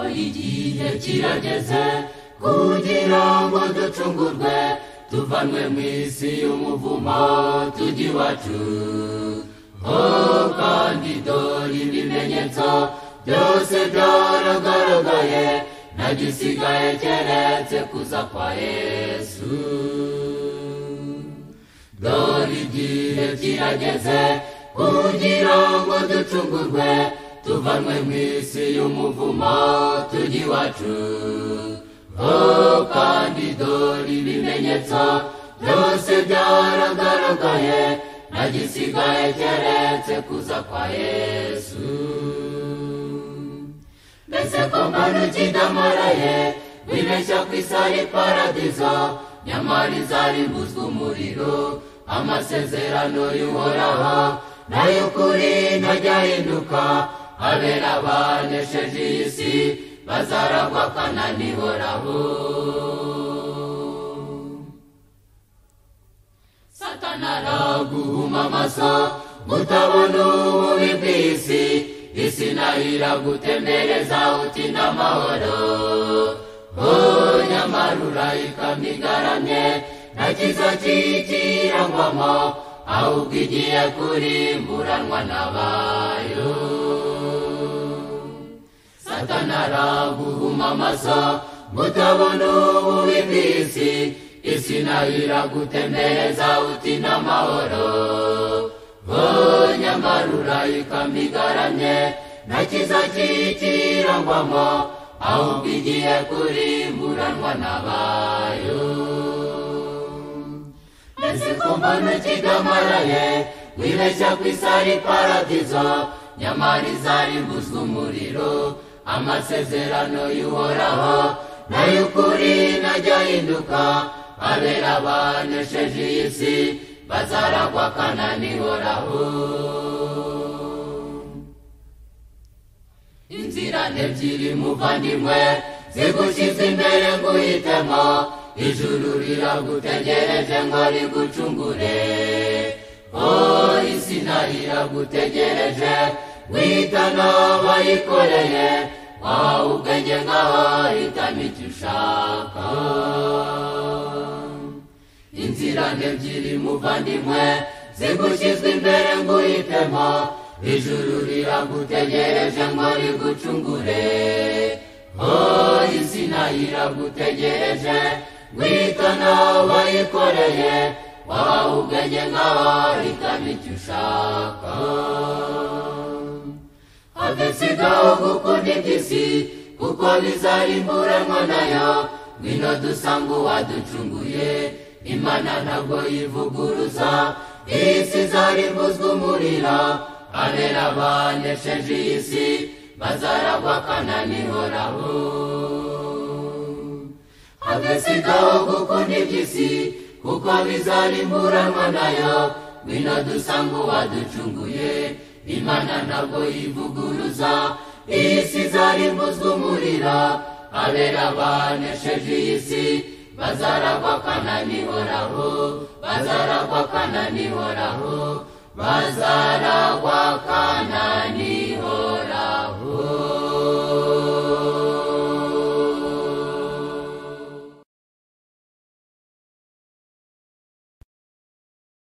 igihe kirageze kugira ngo ducungurwe tuvanwe mu isi y'umuvumo tujye iwacu. Kandi dore ibimenyetso byose byaragaragaye, nta gisigaye keretse kuza kwa Yesu. Dore igihe kirageze kugira ngo ducungurwe tuvanwe mu isi y'umuvumo tujye iwacu. Kandi dore ibimenyetso byose byaragaragaye, nta gisigaye keretse kuza kwa Yesu. Mbese ko mbona ukidamaraye wibeshya ku isi ari paradizo, nyamara izarimbuzwa umuriro. Amasezerano y'Uhoraho n'ay'ukuri ntajya ahinduka, abera banesheje iyi si bazaragwa Kanani ihoraho. Satani araguhuma amaso utabona ububi bw'isi, isi nayo iragutembereza uti n'amahoro. Nyamara urayikamya igaramye, nta cyiza kiyikirangwamo, ahubwo igiye kurimburanwa n'abayo. Satani araguhuma amaso utabona ububi bw'isi, isi nayo iragutembereza uti n'amahoro. Nyamara urayikamya igaramye, nta cyiza kiyikirangwamo, ahubwo igiye kurimburanwa n'abayo. Mbese ko mbona ukidamaraye wibeshya ku isi ari paradizo, nyamara izarimbuzwa umuriro. Amasezerano y'Uhoraho n'ay'ukuri ntajya ahinduka, abera banesheje iyi si bazaragwa Kanani ihoraho. Inzira ebyiri muvandimwe zigushyize imbere ngo uhitemo, ijuru riragutegereje ngo rigucungure. Isi nayo iragutegereje wihitana abayikoreye, wahawe ubwenge ngaho hitamo icyo ushaka. Inzira ebyiri muvandimwe zigushyizwe imbere ngo uhitemo, ijuru riragutegereje ngo rigucungure. Isi nayo iragutegereje wihitana abayikoreye, wahawe ubwenge ngaho hitamo icyo ushaka. Have sigaho gukunda iby'isi kuko bizarimburanwa nayo, ngwino dusange uwaducunguye. Imana ntabwo yivuguruza, isi izarimbuzwa umuriro, abera banesheje iyi si bazaragwa Kanani ihoraho. Have sigaho gukunda iby'isi kuko bizarimburanwa nayo, ngwino dusange uwaducunguye. Imana ntabwo yivuguruza, isi izarimbuzwa umuriro, abera banesheje iyi si bazaragwa Kanani ihoraho. Bazaragwa Kanani ihoraho. Bazaragwa Kanani